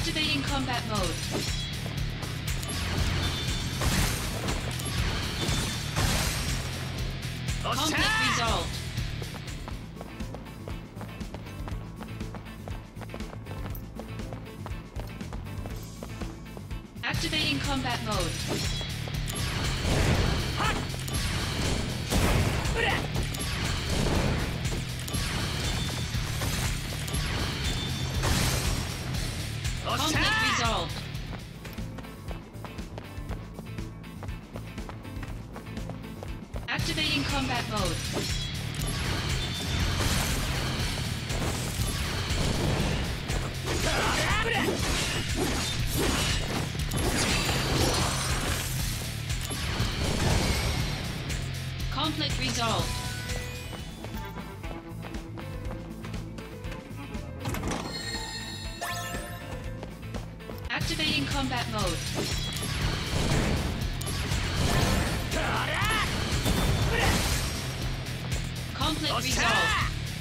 Activating combat mode. Conflict resolved. Activating combat mode. Conflict resolved. Activating combat mode. Conflict resolved. Activating combat mode. Conflict resolved.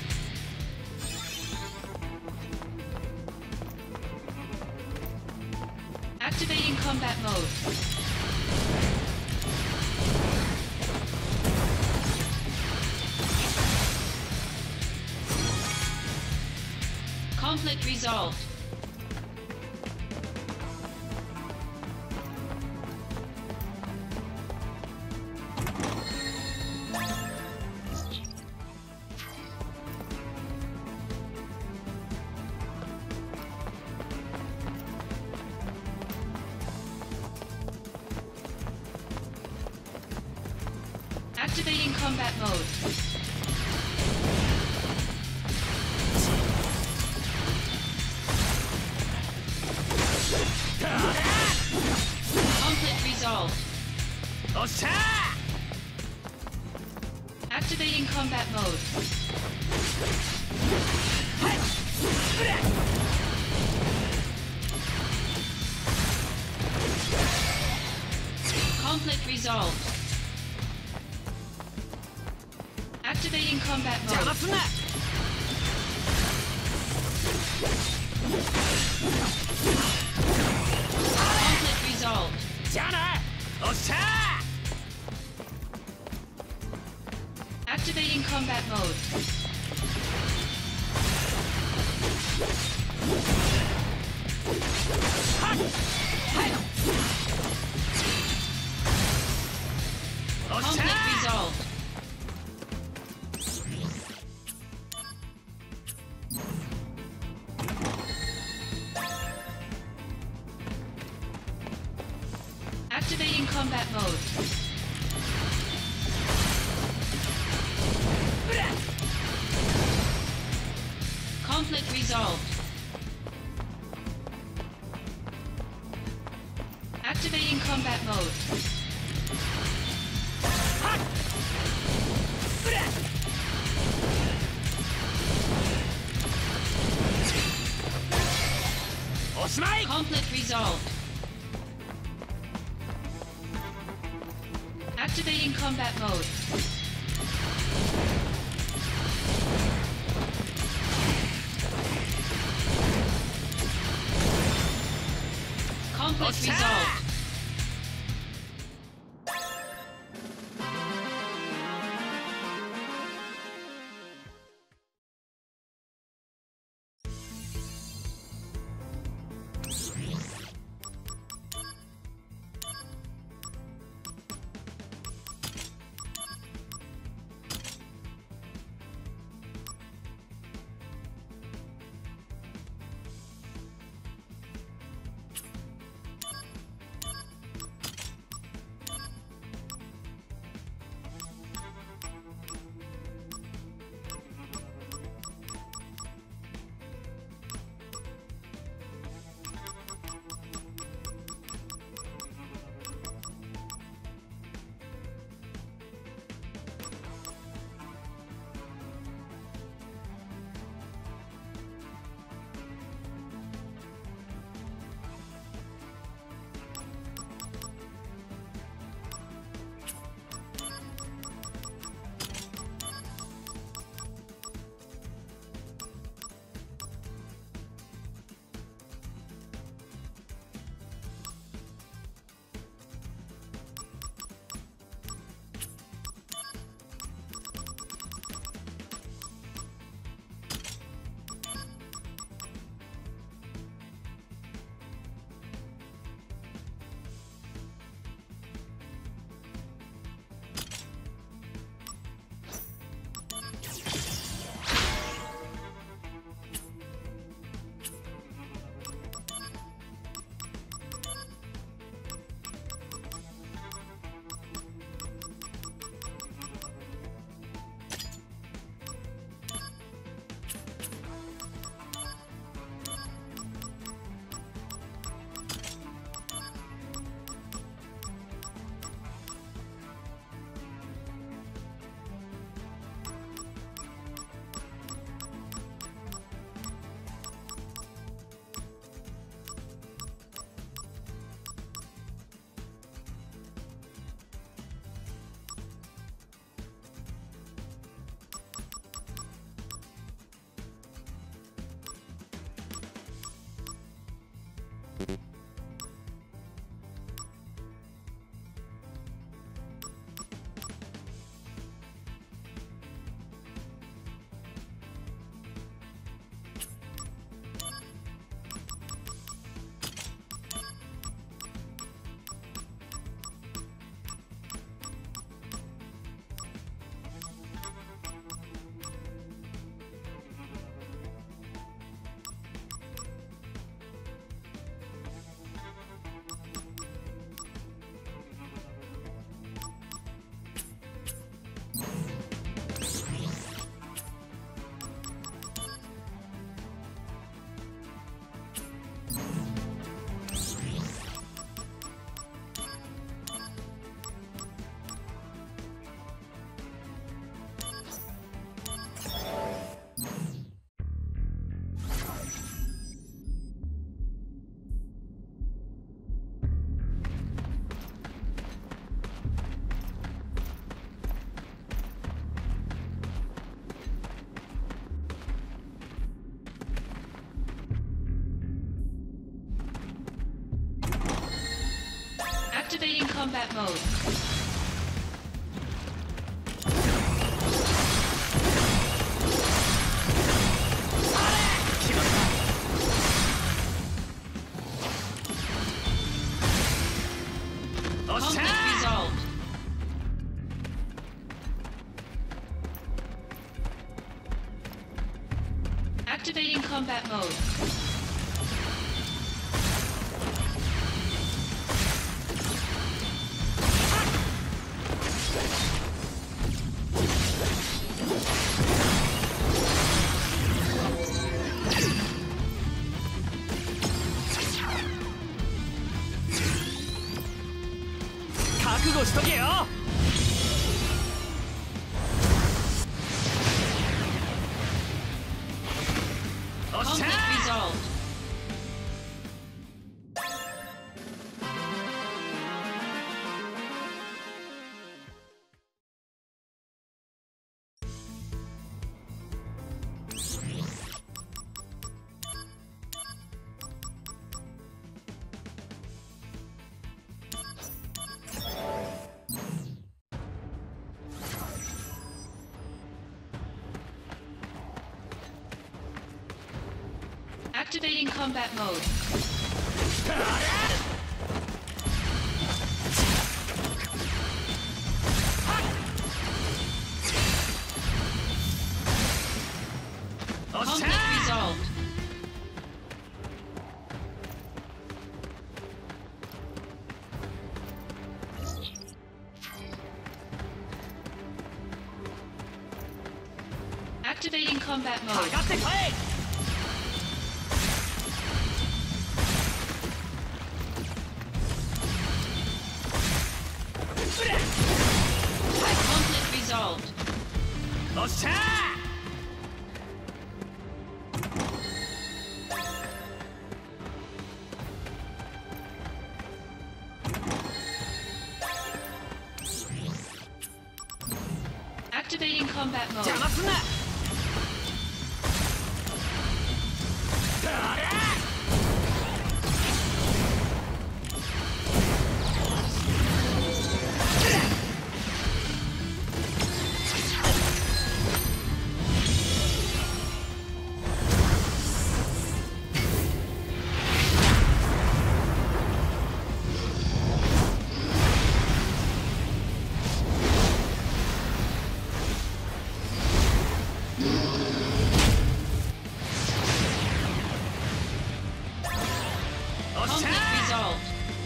Activating combat mode. Conflict resolved. Activating combat mode. Conflict resolved. Activating combat mode. Conflict resolved. Activating combat mode. Conflict resolved. Activating combat mode. Conflict resolved. Activating combat mode. Conflict resolved. Activating combat mode. Conflict resolved. Activating combat mode. Conflict resolved. Activating combat mode. Conflict resolved. Activating combat mode. Conflict resolved. Activating combat mode. Conflict resolved. Activating combat mode. Conflict resolved. Activating combat mode. Conflict resolved.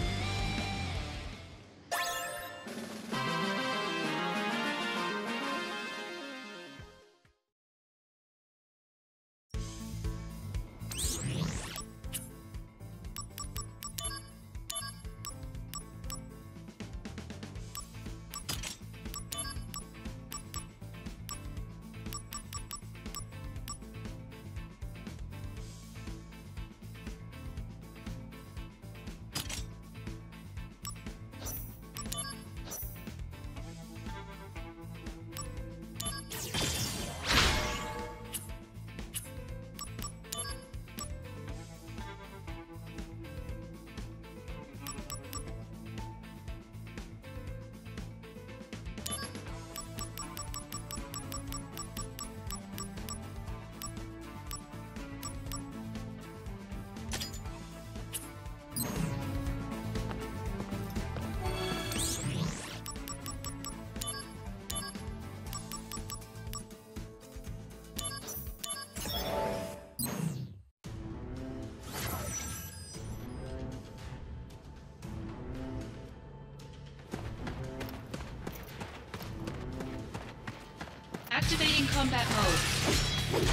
Activating combat mode.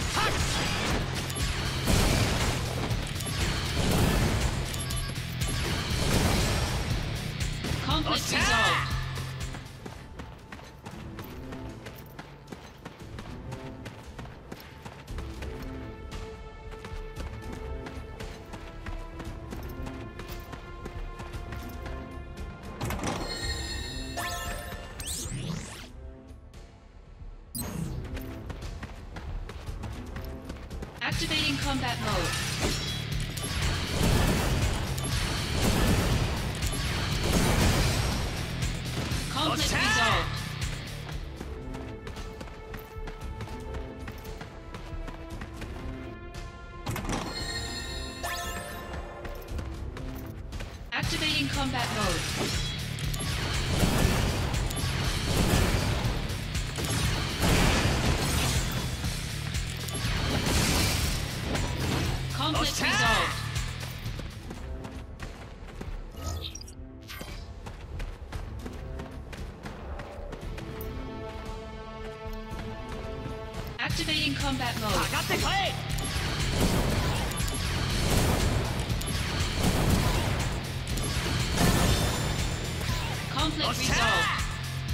Conflict resolved. Activating combat mode. Conflict resolved. Activating combat mode. Conflict resolved. Activating combat mode. かかってこい。 Conflict resolved.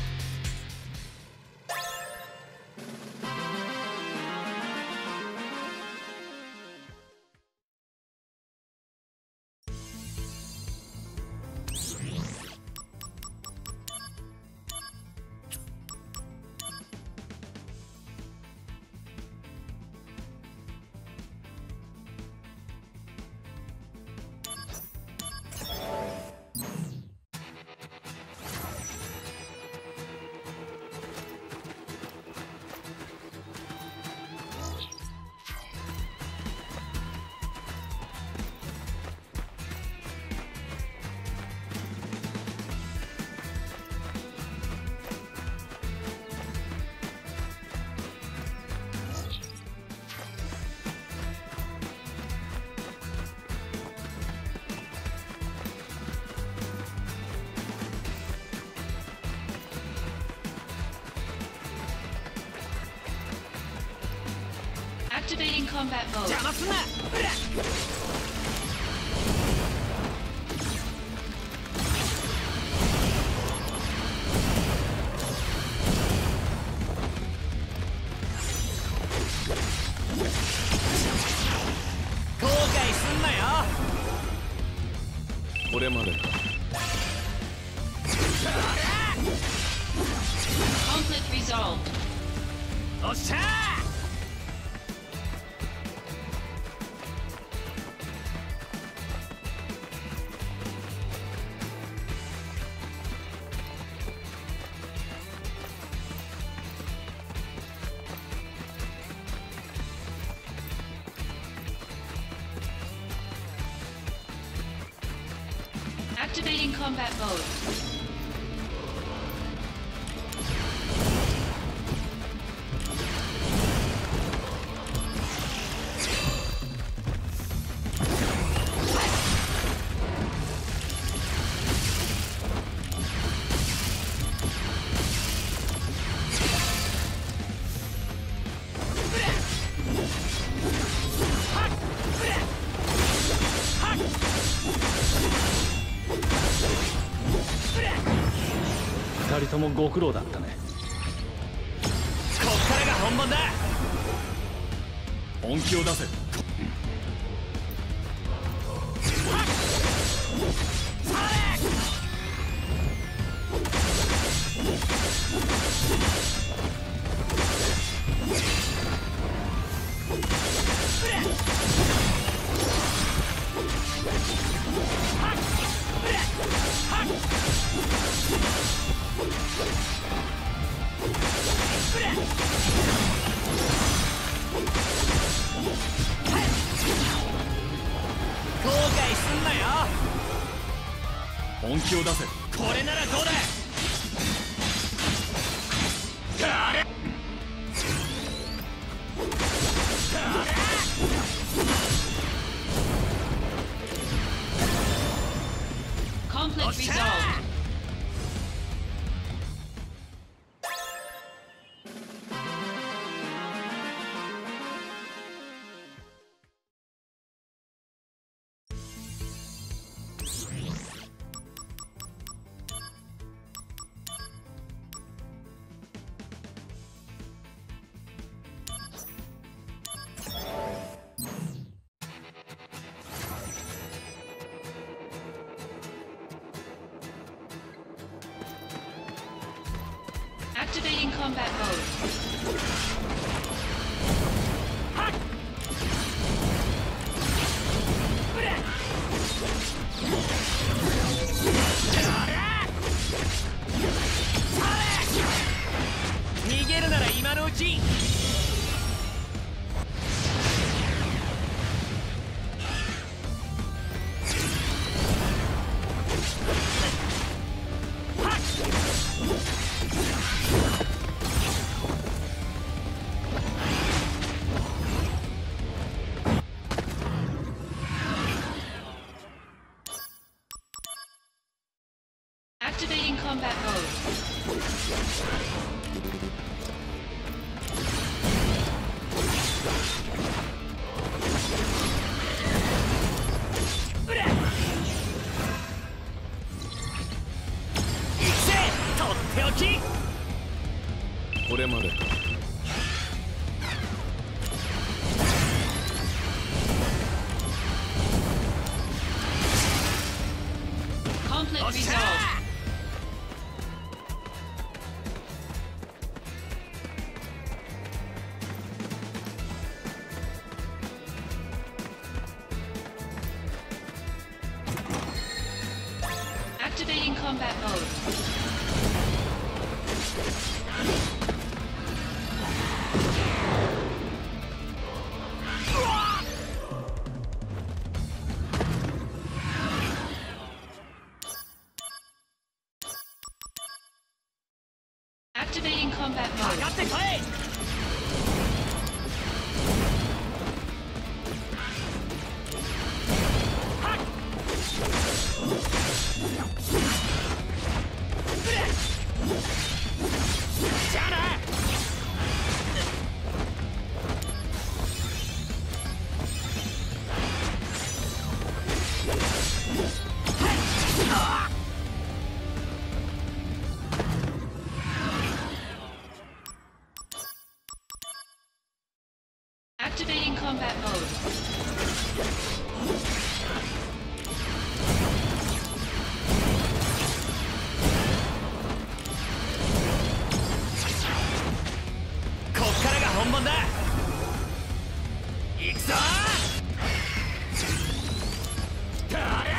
Activating combat mode. 邪魔すんな。うらっ。 後悔すんなよ。 これまでか。 Conflict resolved. おっしゃー。 Activating combat mode. 2人ともご苦労だったね。 こっからが本番だ。 本気を出せ。 後悔すんなよ。 本気を出せ。 これならどうだ。あれ。 Conflict resolved. Activating combat mode. うれ行くぜとっておき。 これまでか。 Conflict おっしゃ resolved. Activating combat mode. Activating combat か mode. かってこい。はっうれじゃあな。 Activating combat mode. こっからが本番だ。行くぞ。だれ。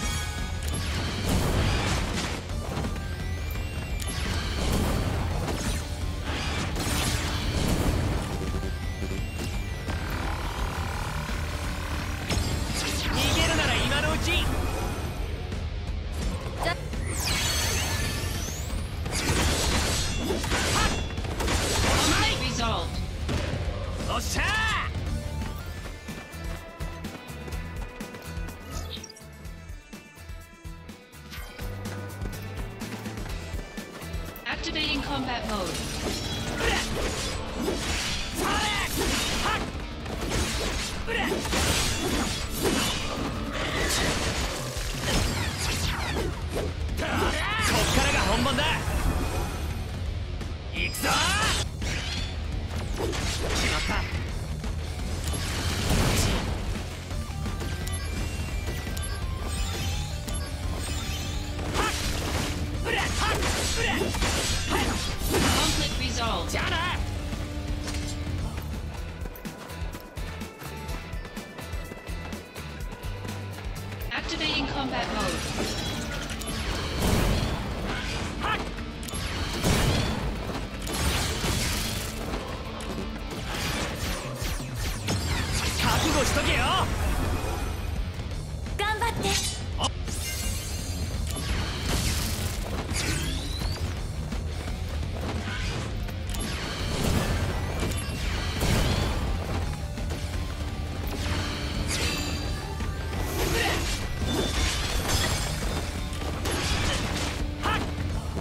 逃げるなら今のうち。 Conflict resolved. おっしゃー。 Activating combat mode. うれそれはっうれこっからが本番だ。行くぞ。決まった。はっうれはっうれはい Conflict resolved. じゃあな。 Activating combat mode. はっ覚悟しとけよ。 頑張って。 はっ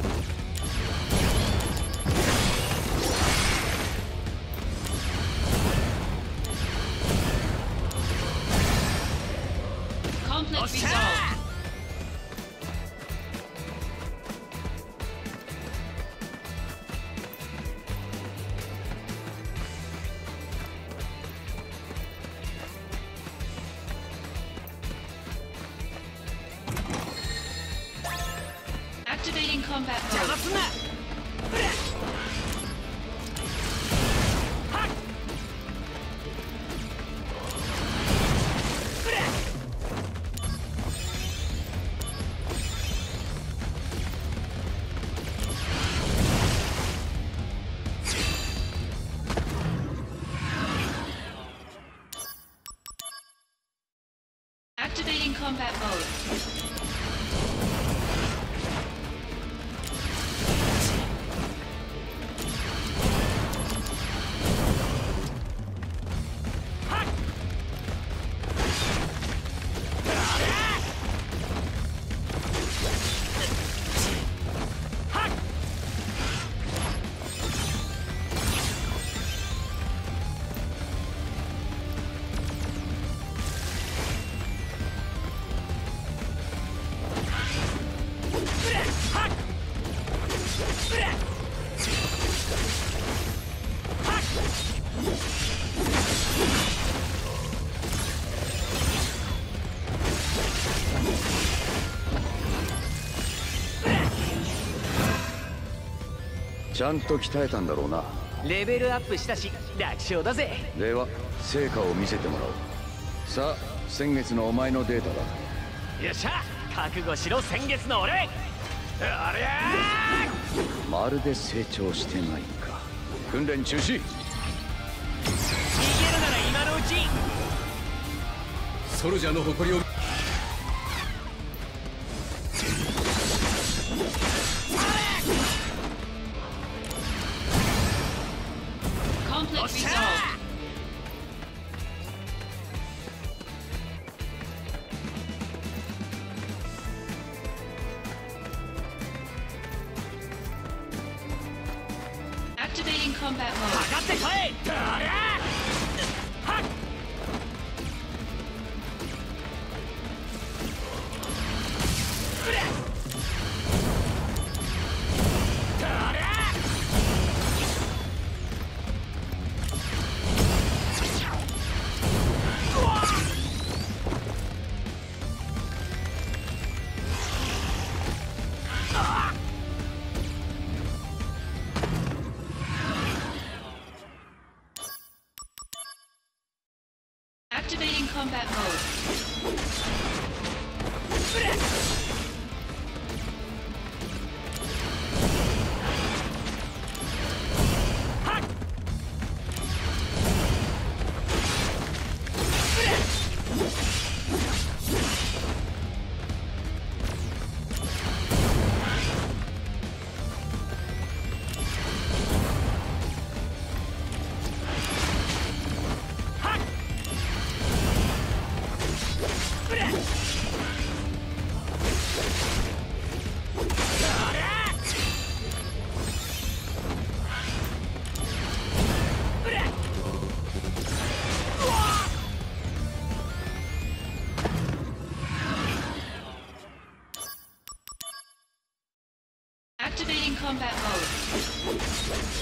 Conflict おっしゃ resolved. ー。 Activating combat 邪魔 mode. すんな。うれはっうれ Activating combat mode. ちゃんと鍛えたんだろうな。 レベルアップしたし楽勝だぜ。 では成果を見せてもらおう。さあ先月のお前のデータだ。 よっしゃ、覚悟しろ先月の俺。ありゃー、 まるで成長してないか。訓練中止。 逃げるなら今のうち。 ソルジャーの誇りを。 Conflict resolved. Activating combat か mode. かってこい。ありゃー、はっ、うらっ、ありゃー、うわっ、あっ、 Activating combat mode. うらっ、はっ、うらっ、はっ、うらっ、ありゃー、うらっ、うわっ、 Activating combat mode.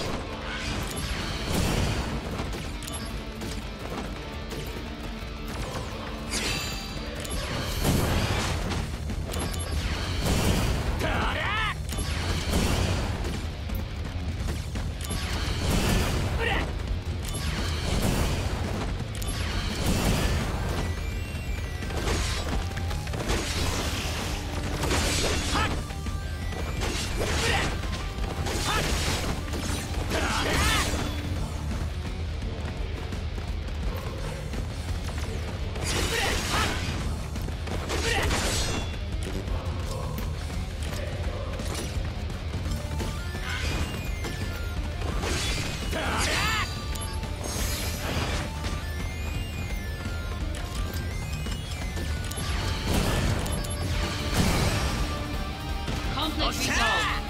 Conflict resolved.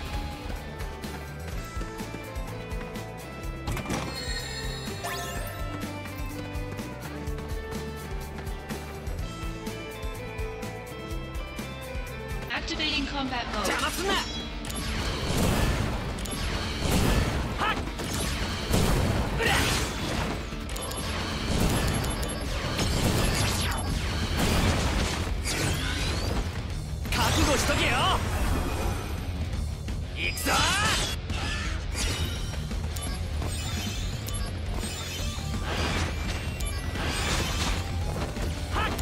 Activating combat 邪 mode. 魔すんな。はっ、うらっ、覚悟しとけよ。行くぞー。はっ、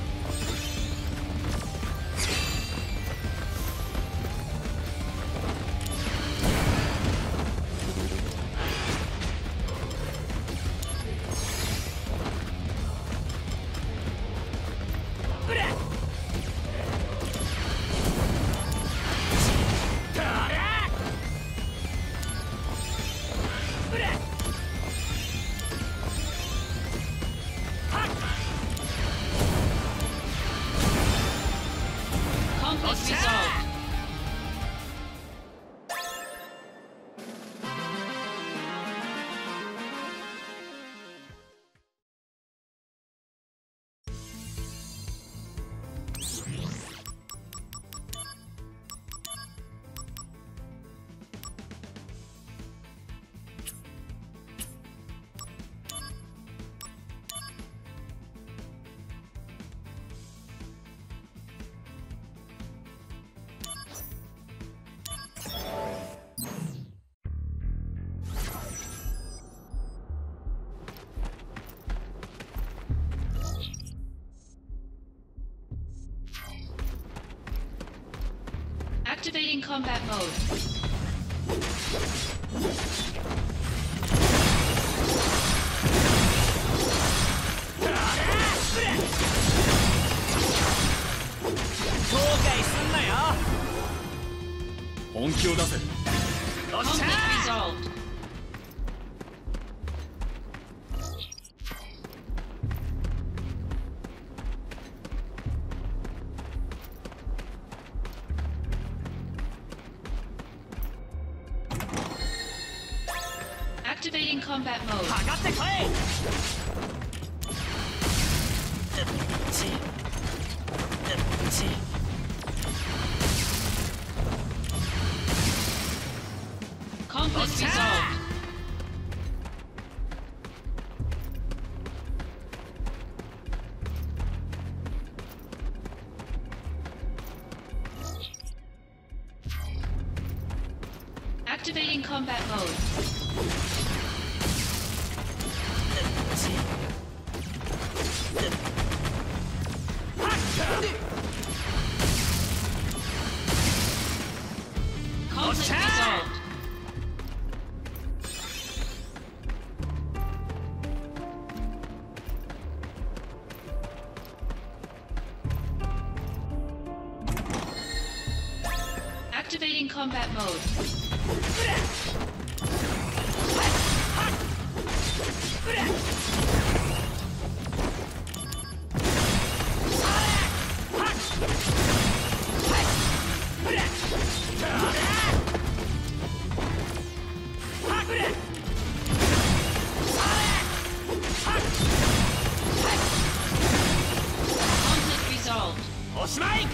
うらっ、ありゃー、うらっ、はっ、 Conflict resolved. Activating combat mode. 本気を出せ。 Conflict resolved. Activating combat mode. かかってこい。 Conflict resolved. Activating combat mode. Conflict resolved. Activating combat mode. Conflict resolved. おしまい。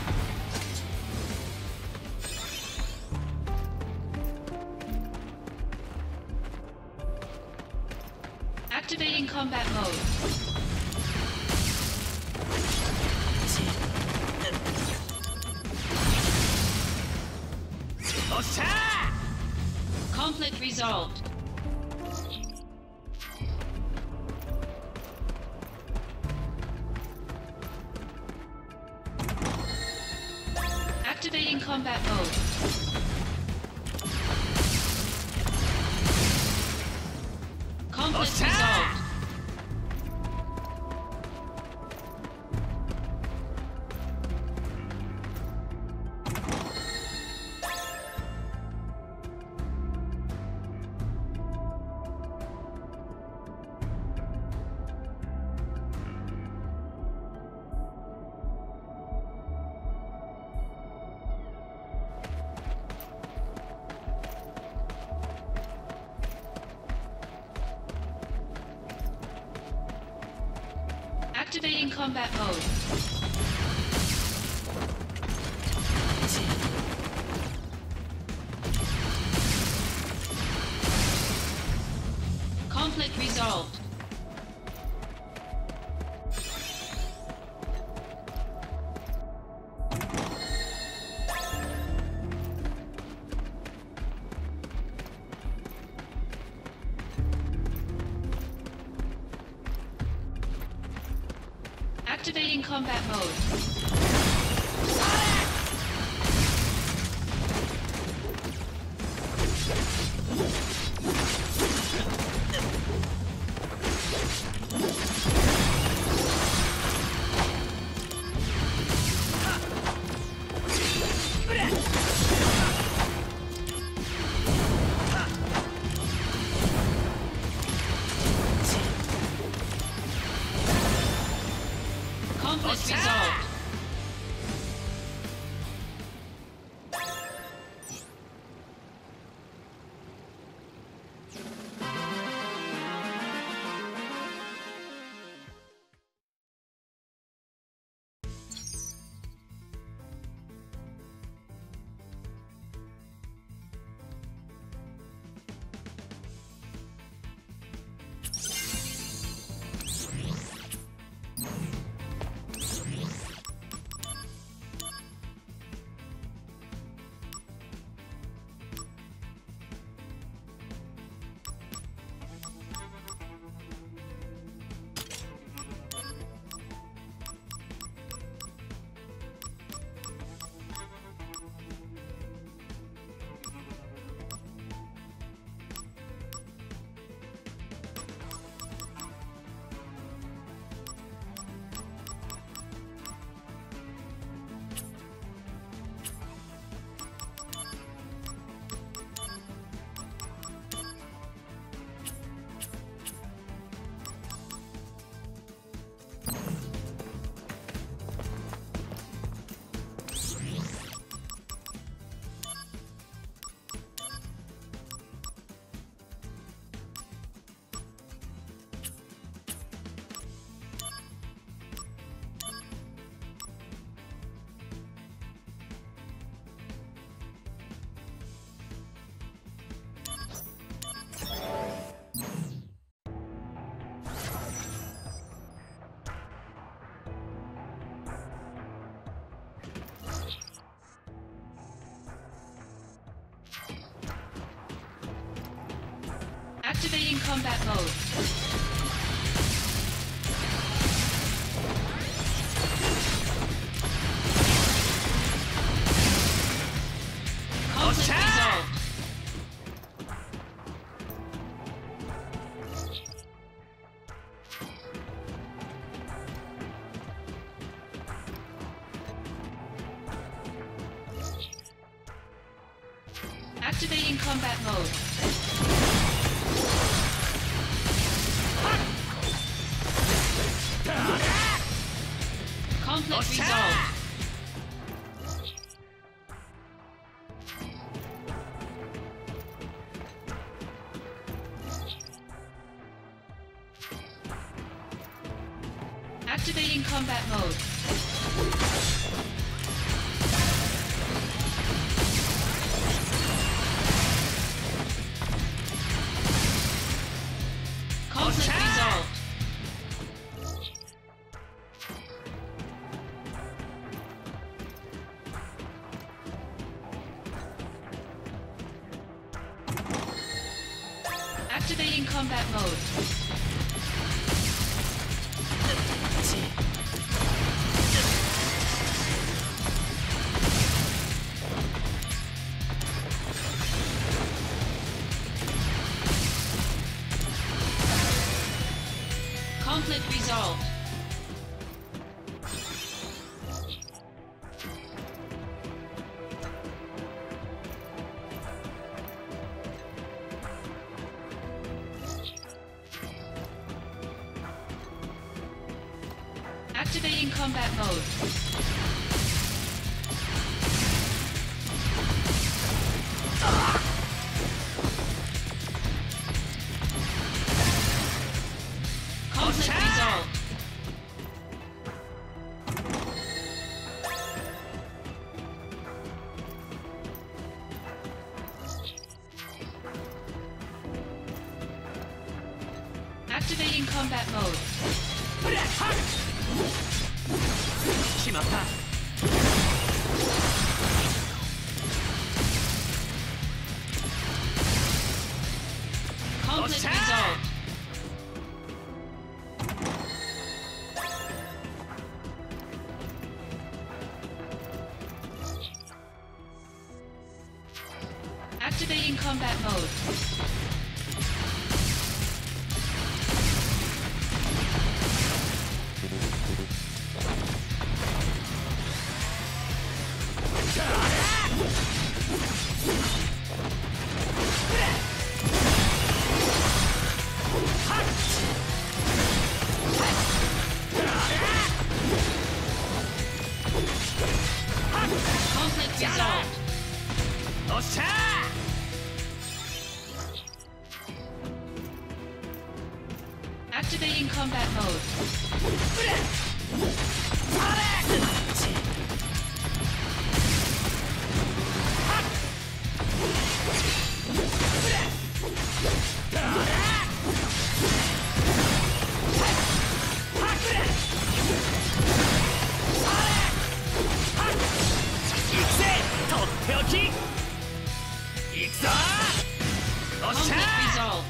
Activating combat mode. Conflict resolved. Activating combat mode. Conflict resolved. Activating combat mode. Conflict resolved. Activating combat mode. Conflict resolved. Activating combat mode. Conflict resolved. Activating combat mode. Conflict resolved. Activating combat mode. Conflict resolved. Activating combat mode. Conflict resolved. Activating combat mode. Conflict resolved. Activating combat mode. しまった Conflict resolved. Activating combat mode. Conflict resolved. おっしゃ Activating combat mode. Conflict resolved.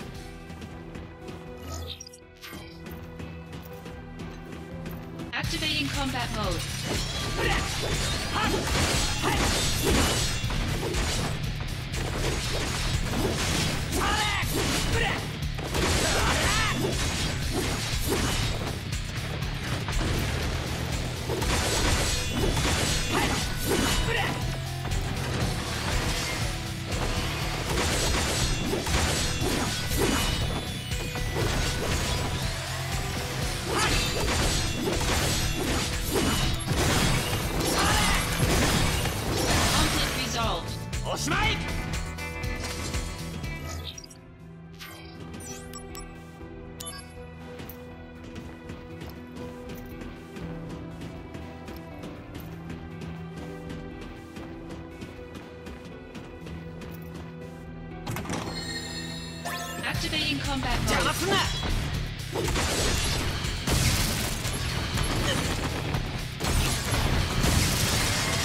Activating combat mode. Conflict resolved. おしまい Activating combat 邪魔 mode. すんな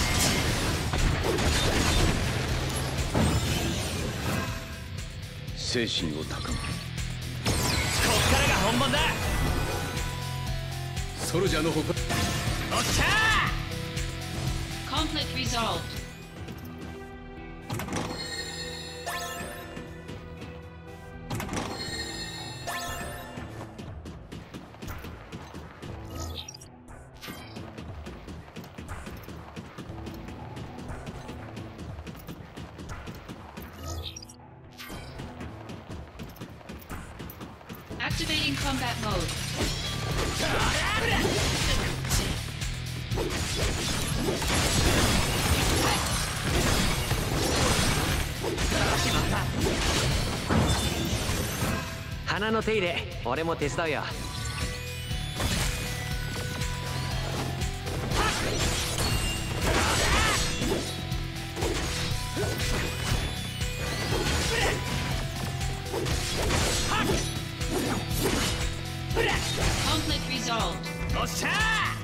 戦精神を高める。 こっからが本番だ。 ソルジャーの誇り。 おっしゃ Conflict resolved. Activating combat mode. 花の手入れ俺も手伝うよ。 Conflict resolved. おっしゃ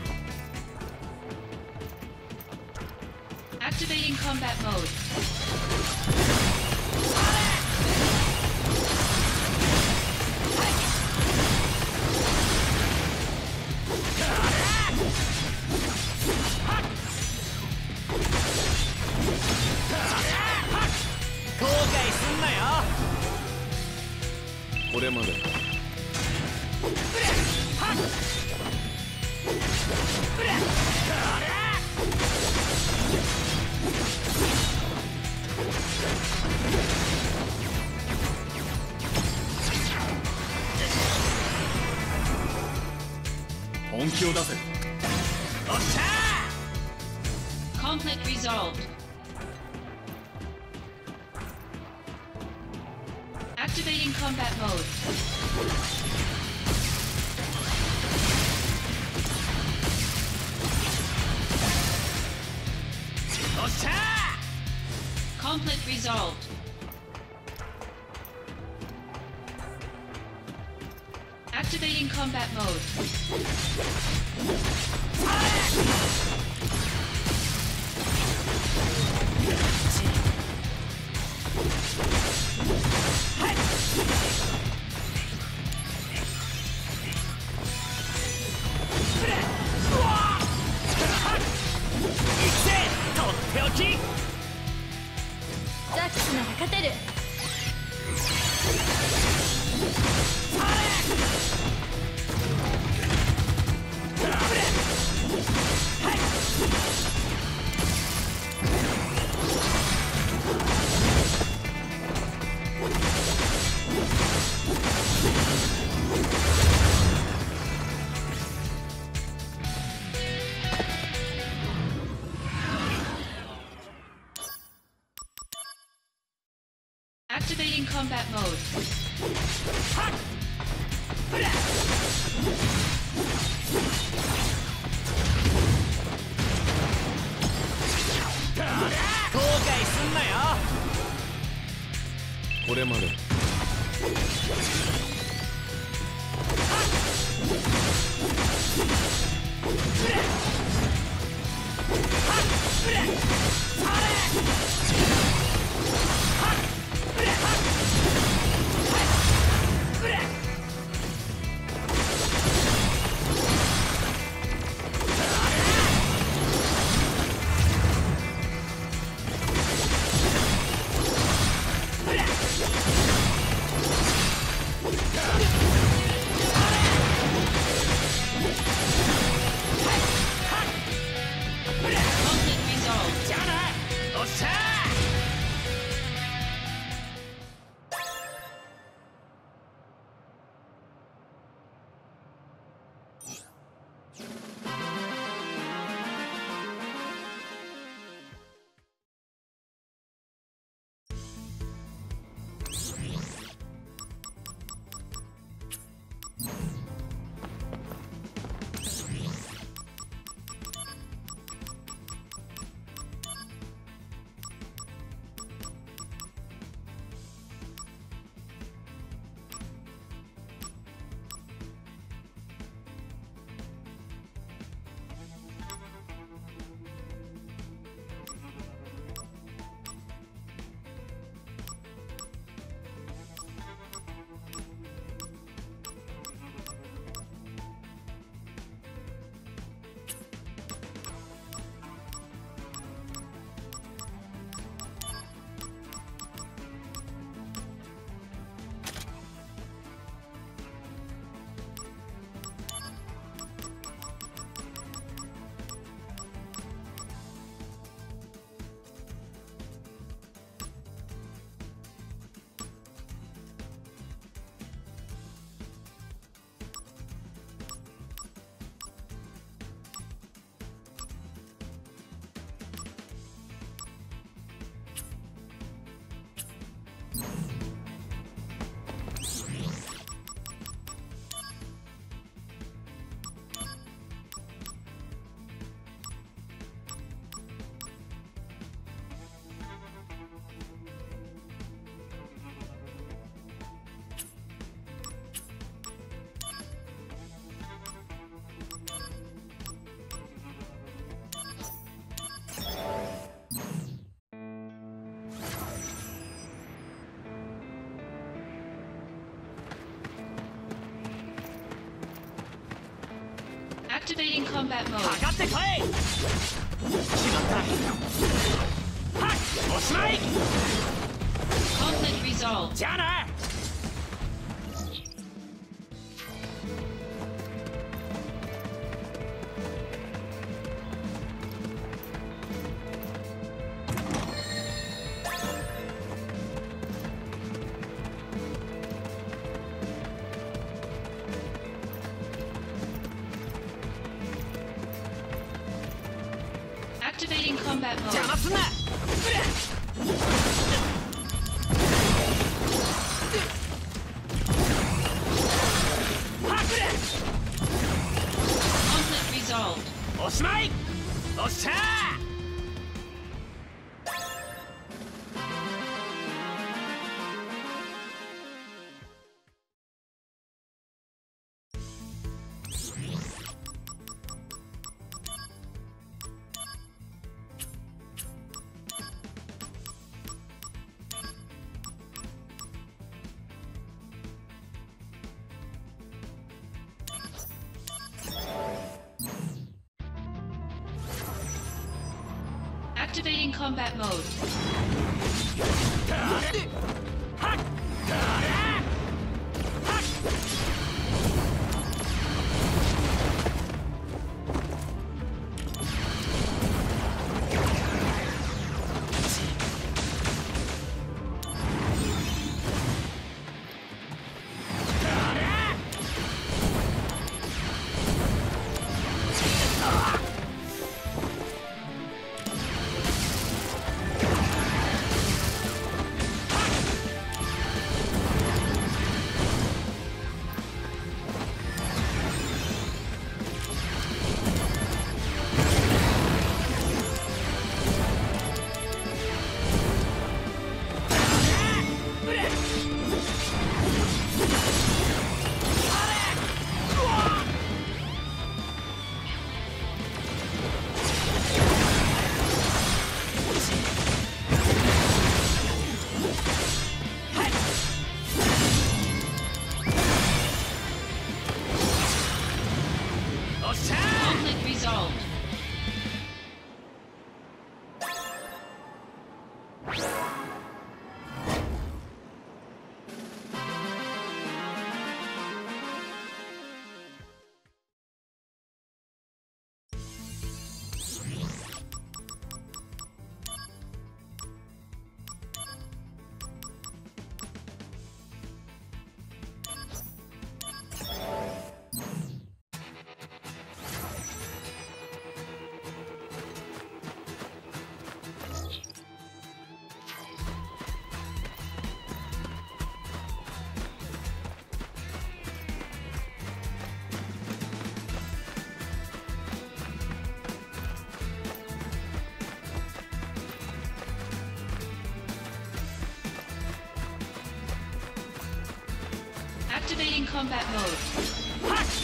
Activating combat mode. 後悔すんなよ。 これまで本気を出せ。 おっしゃ Conflict resolved. Activating combat mode. Conflict resolved. Activating combat mode. Activating combat mode. これまで Activating combat か mode. かってこい。しまった。はっ、おしまい。 Conflict resolved. じゃあな。 Activating combat 邪 mode. 魔すんな。 Conflict resolved. おしまい。おっしゃー。 Activating combat mode. はっ。おっしゃー。 Conflict resolved. Activating combat mode.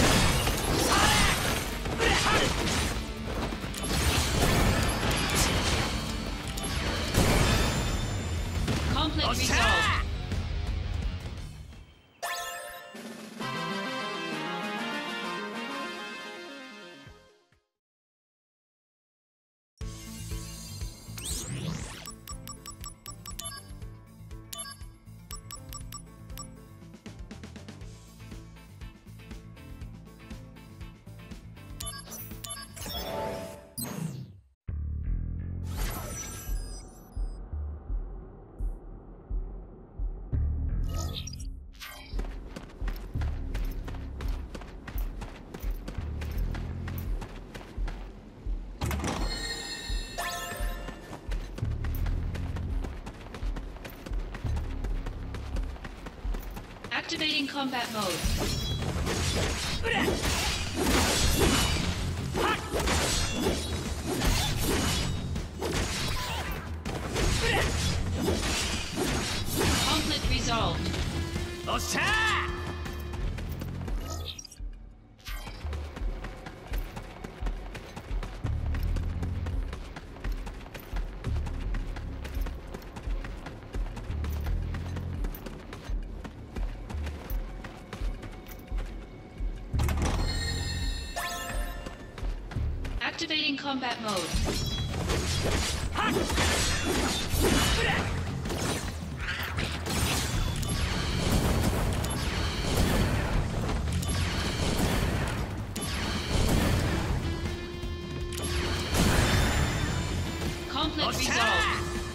Conflict resolved. Activating combat mode. Conflict resolved. おっしゃー。 Activating combat mode. Conflict resolved.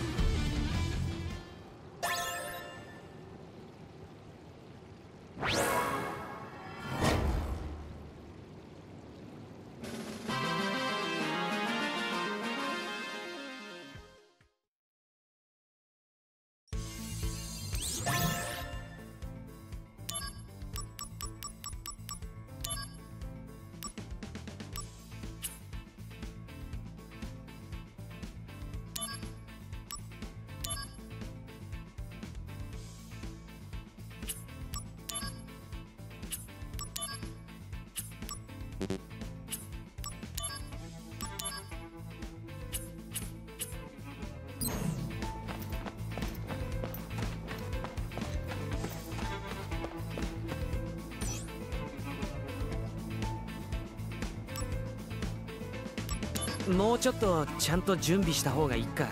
もうちょっとちゃんと準備した方がいいか。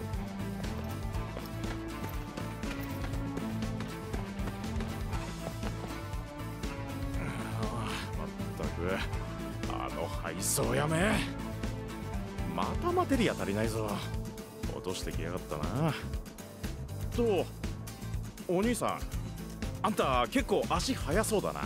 まったくあの配送やめ。またマテリア足りないぞ。落としてきやがったな。とお兄さん、あんた結構足速そうだな。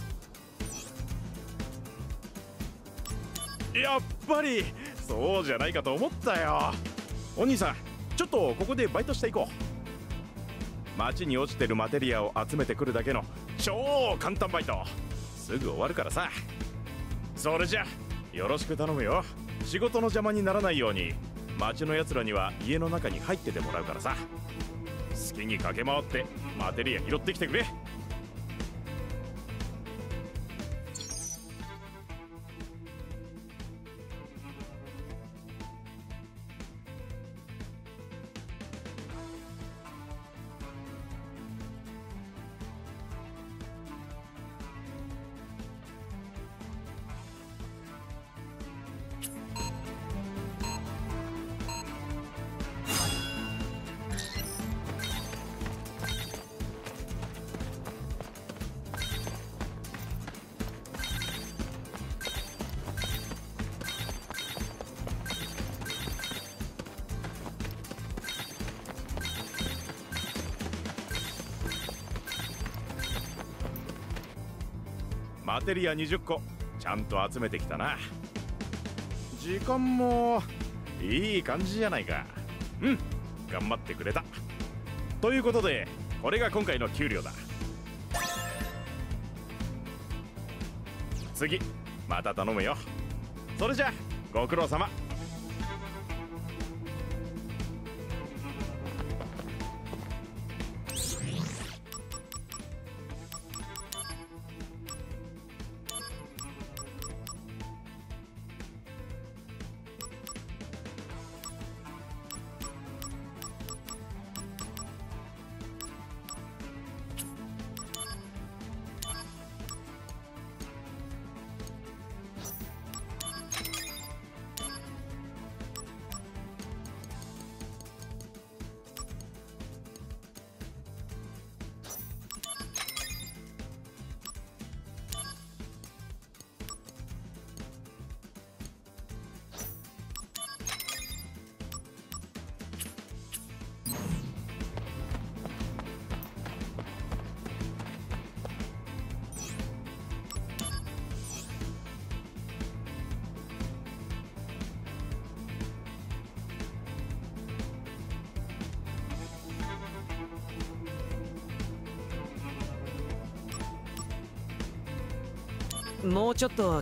やっぱりそうじゃないかと思ったよ。お兄さん、ちょっとここでバイトしていこう。街に落ちてるマテリアを集めてくるだけの超簡単バイト。すぐ終わるからさ。それじゃよろしく頼むよ。仕事の邪魔にならないように街のやつらには家の中に入っててもらうからさ。好きに駆け回ってマテリア拾ってきてくれ。マテリア20個ちゃんと集めてきたな。時間もいい感じじゃないか。うん、頑張ってくれた。ということでこれが今回の給料だ。次また頼むよ。それじゃご苦労様。 もうちょっと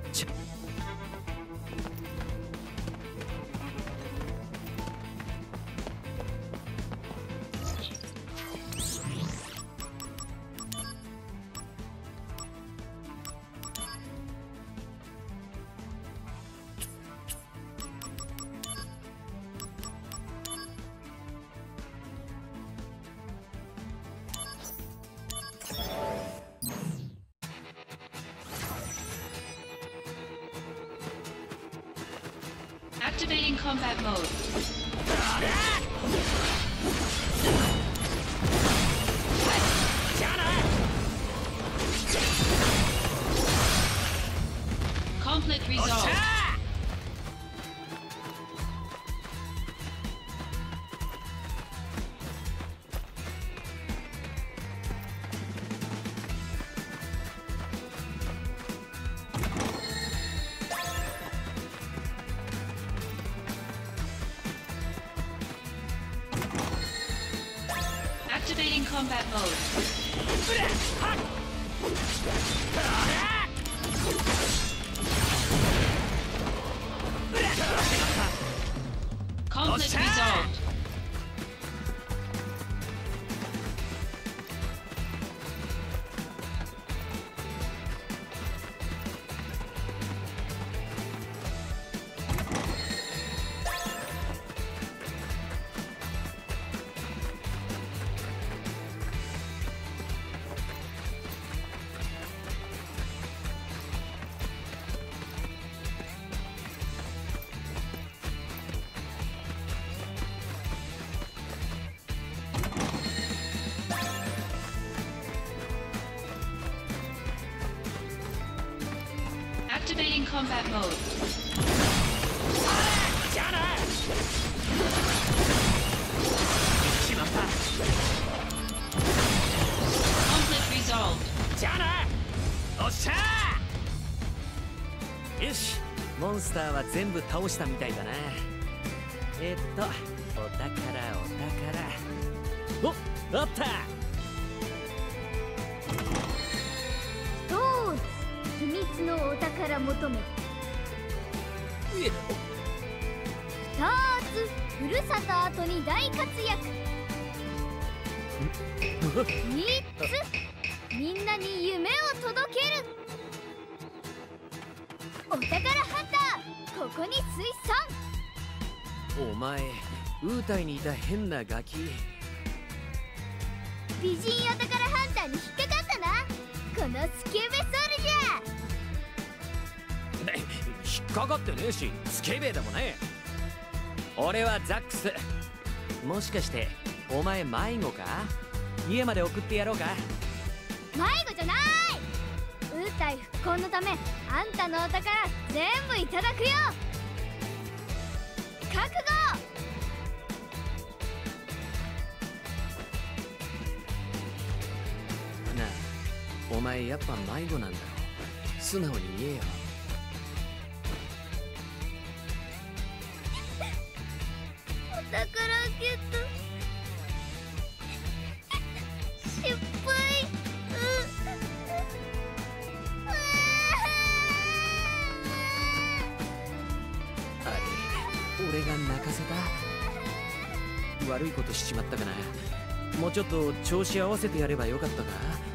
Activating combat mode. Conflict resolved. Activating combat mode. Conflict resolved. Activating combat mode. Conflict resolved. よし、モンスターは全部倒したみたいだな。お宝。お、あった。 どうぞ、秘密のお宝求め。2つふるさと後に大活躍。3つみんなに夢を届ける。お宝ハンター、ここに水産。 お前、ウータイにいた変なガキ。 美人お宝ハンターに引っかかったな、このスケベソルジャー。 引っかかってねえし、スケベでもねえ。俺はザックス。もしかしてお前迷子か？家まで送ってやろうか？ 迷子じゃない。ウータイ復興のためあんたのお宝全部いただくよ。覚悟。 なあ、お前やっぱ迷子なんだろ。素直に言えよ。 お宝ゲット失敗。 あれ、俺が泣かせた？悪いことしちまったかな。もうちょっと調子合わせてやればよかったか。